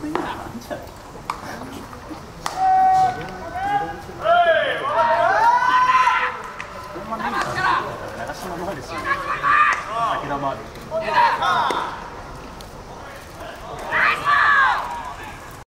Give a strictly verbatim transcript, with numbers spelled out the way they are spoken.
分ぐらいなんじゃない？ほんまに長島の方ですよね。武田もある。